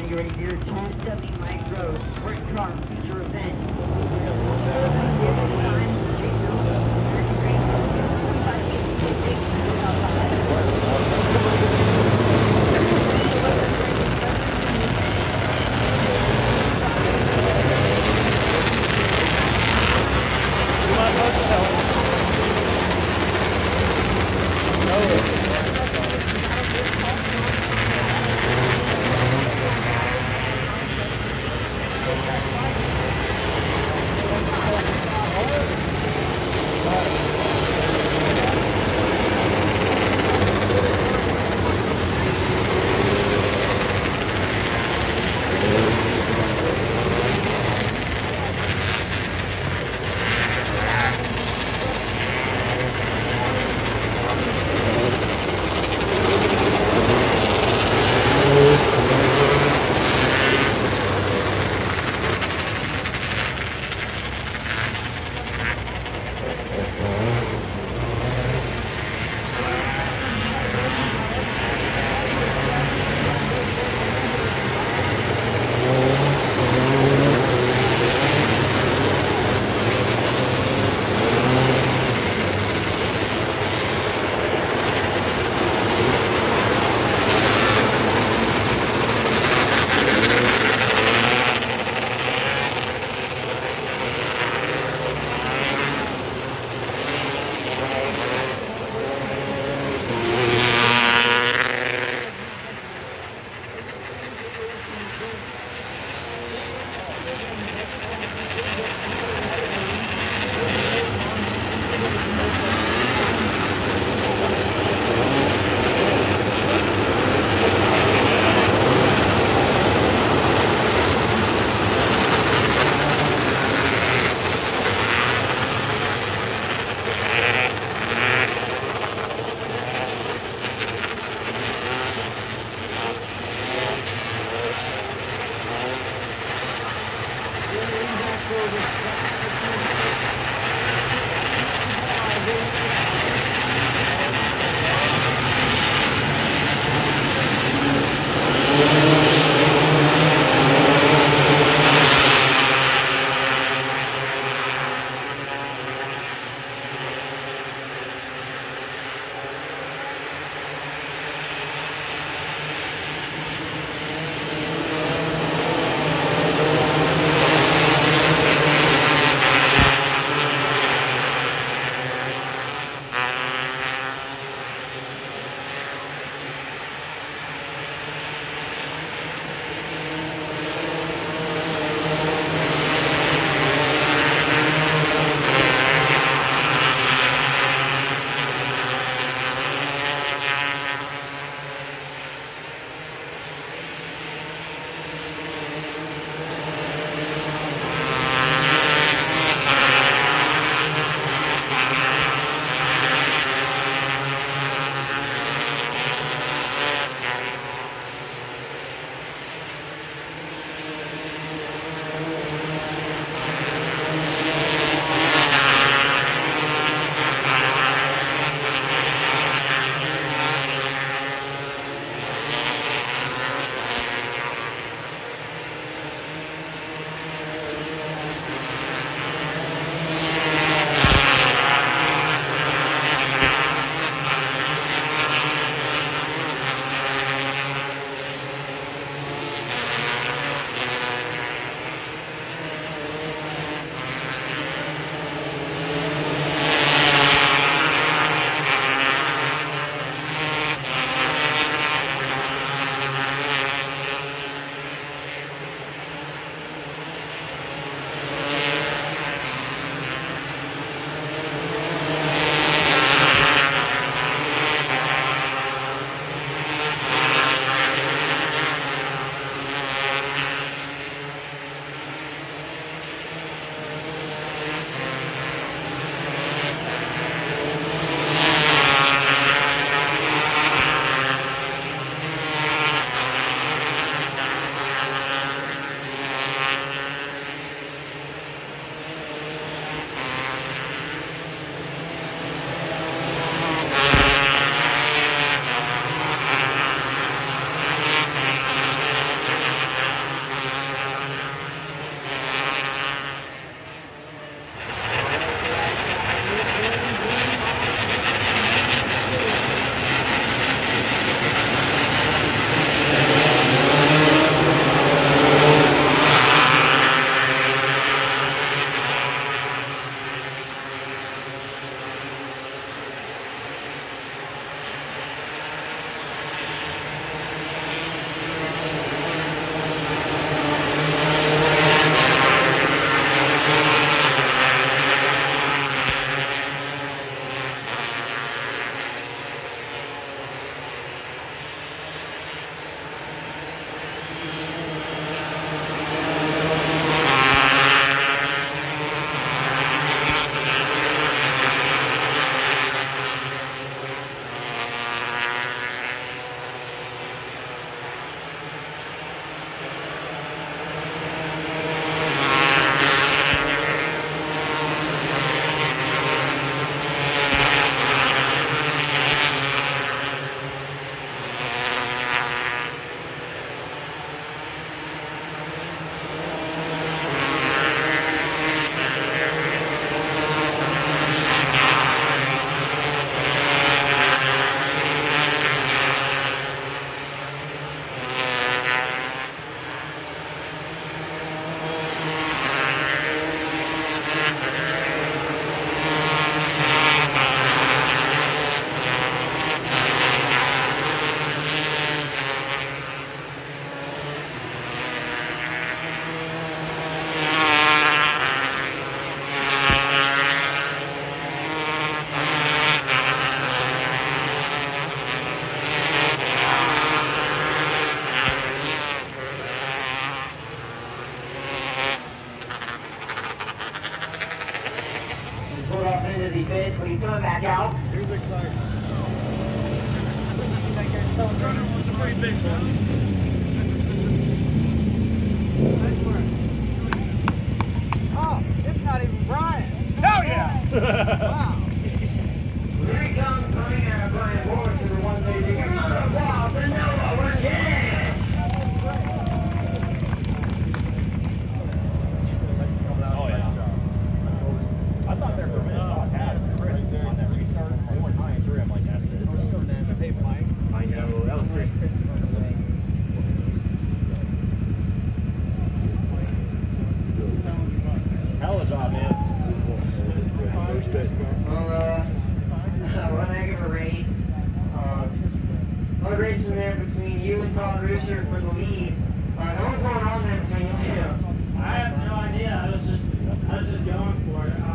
gonna get ready for your 270 micro sprint car feature event. Oh, it's not even Brian. Hell yeah! Wow. Here he comes, Brian Morris in the 180. Give him a applause for Noah Martinez. Oh yeah. I thought there for a minute I had Chris on that restart. They went 9-3. I'm like, that's it. Hey, Mike. I know, that was Chris. Hell of a job, man. Well, one heck of a race. Hard race in there between you and Todd Rusher for the lead. What was going on there between you two? I have no idea. I was just going for it.